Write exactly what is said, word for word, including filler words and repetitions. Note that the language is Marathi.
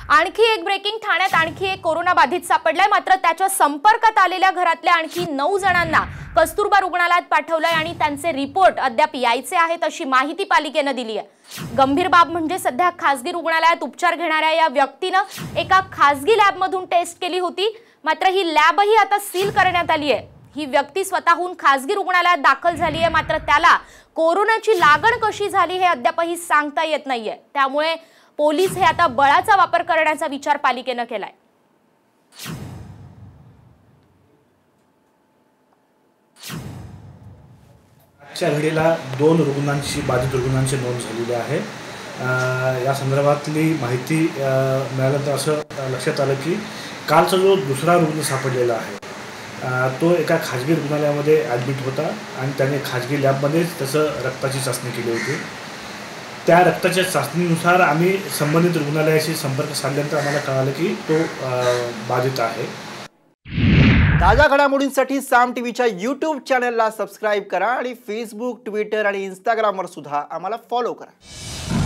आणखी एक ब्रेकिंग, ठाण्यात आणखी एक कोरोना बाधित सापडलाय, मात्र त्याच्या संपर्कात आलेल्या घरातल्या आणखी नऊ जणांना कस्तुरबा रुग्णालयात पाठवलंय आणि त्यांचे रिपोर्ट अद्याप यायचे आहेत अशी माहिती पालिकेने दिली आहे। गंभीर बाब म्हणजे सध्या खासगी रुग्णालयात उपचार घेणाऱ्या या व्यक्तीनं एका खासगी लॅबमधून टेस्ट केली होती, मात्र ही लॅबही आता सील करण्यात आली आहे। ही व्यक्ती स्वतःहून खासगी रुग्णालयात दाखल झाली आहे, मात्र त्याला कोरोनाची लागण कशी झाली हे अद्यापही सांगता येत नाहीये। त्यामुळे पोलीस हे आता बळाचा वापर करण्याचा विचार पालिकेने केलाय। आजच्या घडीला दोन रुग्णांची बाधित रुग्णांची नोंद झालेली आहे। या संदर्भातली माहिती मिळाल्यानंतर असं लक्षात आलं की कालचा जो दुसरा रुग्ण सापडलेला आहे तो एका खाजगी रुग्णालयामध्ये ॲडमिट होता आणि त्याने खाजगी लॅबमध्येच त्याचं रक्ताची चाचणी केली होती। त्या रक्ताच्या चाचणीनुसार आम्ही संबंधित रुग्णालयाशी संपर्क साधल्यानंतर आम्हाला कळालं की तो बाधित आहे। ताज्या घडामोडींसाठी साम टीव्हीच्या यूट्यूब चॅनलला सबस्क्राईब करा आणि फेसबुक, ट्विटर आणि इंस्टाग्रामवर सुद्धा आम्हाला फॉलो करा।